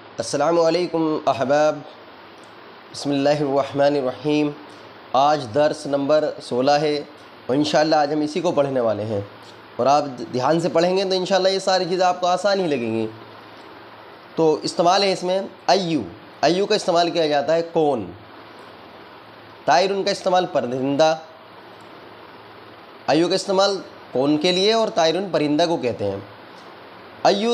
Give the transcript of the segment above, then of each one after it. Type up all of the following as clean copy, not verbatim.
अस्सलामु अलैकुम अहबाब, बिस्मिल्लाहिर्रहमानिर्रहीम। आज दर्स नंबर 16 है और इंशाअल्लाह आज हम इसी को पढ़ने वाले हैं। और आप ध्यान से पढ़ेंगे तो इंशाअल्लाह ये सारी चीज़ें आपको आसान ही लगेंगी। तो इस्तेमाल है इसमें अय्यू का इस्तेमाल किया जाता है कौन। तायरुन का इस्तेमाल परिंदा। अय्यू का इस्तेमाल कौन के लिए और तायरुन परिंदा को कहते हैं। अय्यू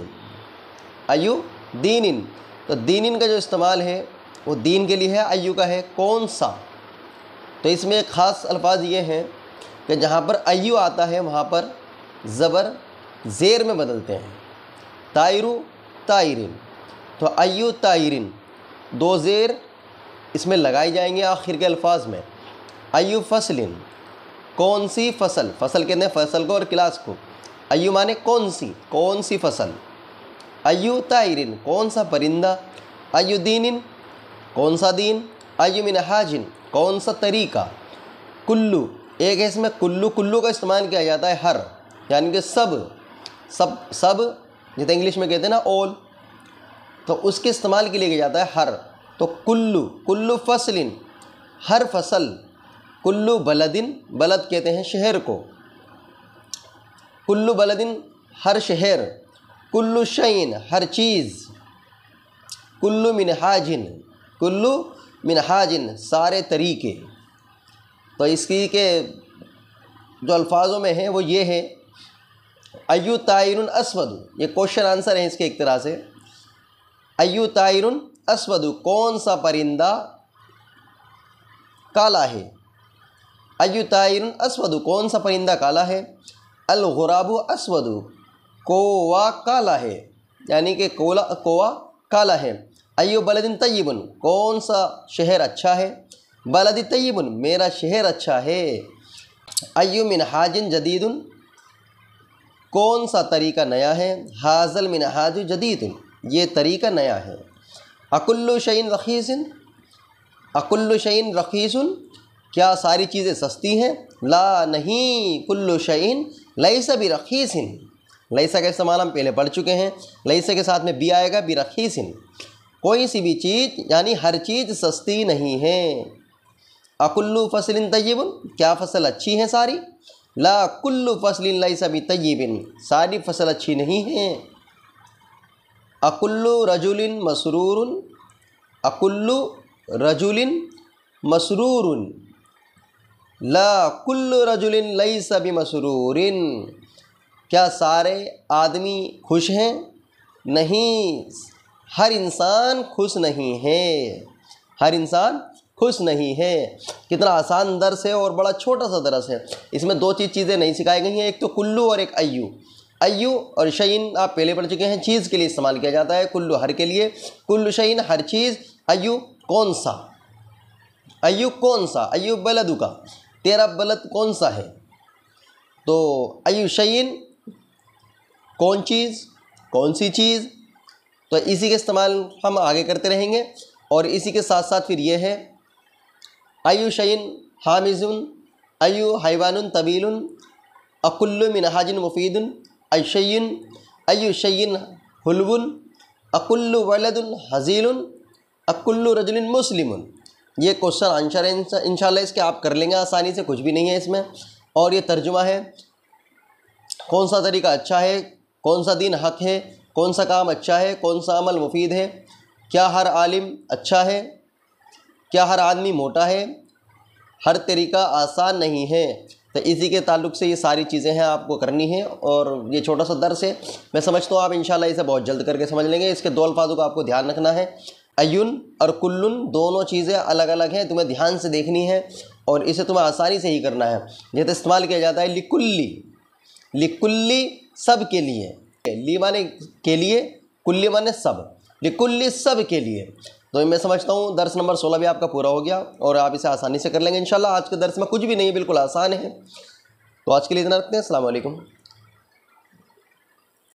दीनिन, तो दीनिन का जो इस्तेमाल है वो दीन के लिए है। अय्यू का है कौन सा। तो इसमें एक ख़ास अल्फाज ये हैं कि जहाँ पर अय्यू आता है वहाँ पर ज़बर ज़ेर में बदलते हैं। तायरु तायरिन, तो अय्यू तायरिन, दो ज़ेर इसमें लगाई जाएंगे आखिर के अल्फाज में। अय्यू फसलिन, कौन सी फसल। फसल कहते हैं फसल को और क्लास को। अय्यू माने कौन सी फसल। अय्यू तायरिन, कौन सा परिंदा। अय्यू दीनिन, कौन सा दीन। अय्यू मिनहाजिन, कौन सा तरीका। कुल्लू, एक है इसमें कुल्लू का इस्तेमाल किया जाता है हर, यानी कि सब जैसे इंग्लिश में कहते हैं ना ऑल, तो उसके इस्तेमाल के लिए किया जाता है हर। तो कुल्लू फसलिन, हर फसल। कुल्लू बलदिन, बलद कहते हैं शहर को। कुल्लू बलदिन, हर शहर। कुल्लु शैन, हर चीज़। कुल्लु मिनहाजिन, सारे तरीके। तो इसकी के जो अल्फाजों में है वो ये है। अय्यू तायरुन अस्वदु, ये क्वेश्चन आंसर है इसके एक तरह से। अय्यू तायरुन अस्वदु, कौन सा परिंदा काला है। अय्यू तायरुन अस्वदु, कौन सा परिंदा काला है। अल गुराबु अस्वदु, कोवा काला है, यानी कि कोवा काला है। अय्यू बलदिन तय्यिबुन, कौन सा शहर अच्छा है। बलदी तय्यिबुन, मेरा शहर अच्छा है। अय्यू मिनहाजिन जदीदुन, कौन सा तरीका नया है। हाजल मिनहाजु जदीदुन, ये तरीका नया है। अकुल्लु शैइन रखीसुन, क्या सारी चीज़ें सस्ती हैं। ला, नहीं। कुल्लु शैइन लैसा बिरखीसिन, लैसा का इस्तेमाल हम पहले पढ़ चुके हैं। लैसा के साथ में बी आएगा, बिरखीसिन, कोई सी भी चीज़ यानी हर चीज़ सस्ती नहीं है। अकुल्लु फसलिन तय्यिबुन, क्या फसल अच्छी है सारी। ला कुल्लु फसलिन लैसा बितय्यिबिन, सारी फसल अच्छी नहीं है। अकुल्लु रजुलिन मसरूरुन, अकुल्लु रजुलिन मसरूरुन, ला कुल्लु रजुलिन लैसा बिमसरूरिन, क्या सारे आदमी खुश हैं। नहीं, हर इंसान खुश नहीं है। हर इंसान खुश नहीं है। कितना आसान दर्स है और बड़ा छोटा सा दर्स है। इसमें दो चीज़ें नहीं सिखाई गई हैं, एक तो कुल्लू और एक अय्यू। अय्यू और शैइन आप पहले पढ़ चुके हैं, चीज़ के लिए इस्तेमाल किया जाता है। कुल्लू हर के लिए, कुल्लू शैइन हर चीज़। अय्यू कौन सा। अय्यू कौन सा, अय्यू बलदु का, तेरा बलद कौन सा है। तो अय्यू शैइन, कौन सी चीज़। तो इसी के इस्तेमाल हम आगे करते रहेंगे। और इसी के साथ साथ फिर ये है अय्यू शैइन हामिजुन, अय्यू हैवानुन तबीलुन, अकुल्लु मिनहाजिन मुफीदुन, अय्यू शैइन हुलवुन, अकुल्लु वलदुन हजीलुन, अकुल्लु रजुलिन मुस्लिमुन। ये क्वेश्चन आंसर है इंशाल्लाह, इसके आप कर लेंगे आसानी से, कुछ भी नहीं है इसमें। और ये तर्जुमा है, कौन सा तरीका अच्छा है, कौन सा दीन हक है, कौन सा काम अच्छा है, कौन सा अमल मुफीद है, क्या हर आलिम अच्छा है, क्या हर आदमी मोटा है, हर तरीका आसान नहीं है। तो इसी के ताल्लुक़ से ये सारी चीज़ें हैं आपको करनी है। और ये छोटा सा दर्स है, मैं समझता हूँ आप इंशाल्लाह इसे बहुत जल्द करके समझ लेंगे। इसके दो अल्फाजों का आपको ध्यान रखना है। अय्युन और कुल्लुन, दोनों चीज़ें अलग अलग हैं, तुम्हें ध्यान से देखनी है और इसे तुम्हें आसानी से ही करना है। जैसे इस्तेमाल किया जाता है लिकुल्ली, सब के लिए। ली माने के लिए, कुल्ली माने सब। लिकुल्ली, सब के लिए। तो मैं समझता हूँ दर्स नंबर 16 भी आपका पूरा हो गया और आप इसे आसानी से कर लेंगे इंशाल्लाह। आज के दर्स में कुछ भी नहीं है, बिल्कुल आसान है। तो आज के लिए इतना रखते हैं। अस्सलाम वालेकुम।